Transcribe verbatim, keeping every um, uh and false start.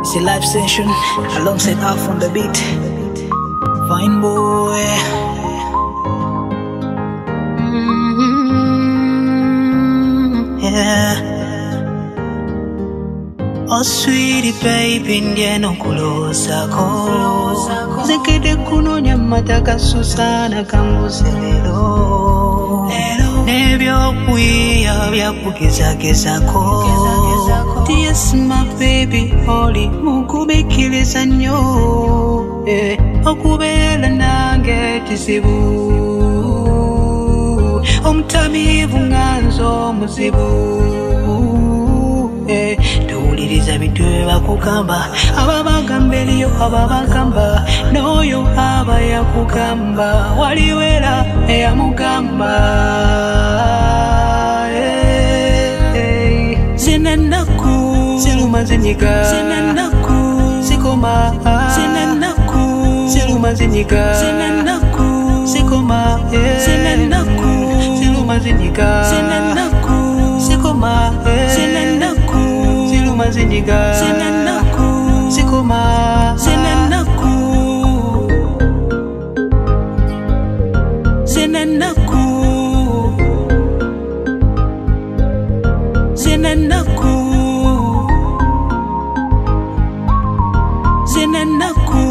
It's a live session alongside Alf on the beat. Fine boy. Mm-hmm. Yeah. Oh sweetie baby, ndiye nokulozako. Zekede kunonya mataka susana kanguselelo. Nebyo kuya bya kugezagezako. Yes my baby, holy mukubikiriza nnyo. Eh, okubeera nange kizibu. Omutamiivu nganzo muzibu. Eh, towuliriza bintu bye bakugamba. Ababagamba eriyo ababagamba. N'oyo aba yakugamba. Waliwera eyamugamba. Ennaku, ziluma zinyiga. Ennaku, zikoma. Ennaku, ziluma zinyiga. Ennaku, zikoma. Ennaku, ziluma zinyiga. Ennaku, zikoma. Ennaku, ziluma zinyiga. Ennaku, zikoma. Ennaku, ennaku. Ennaku, Ennaku.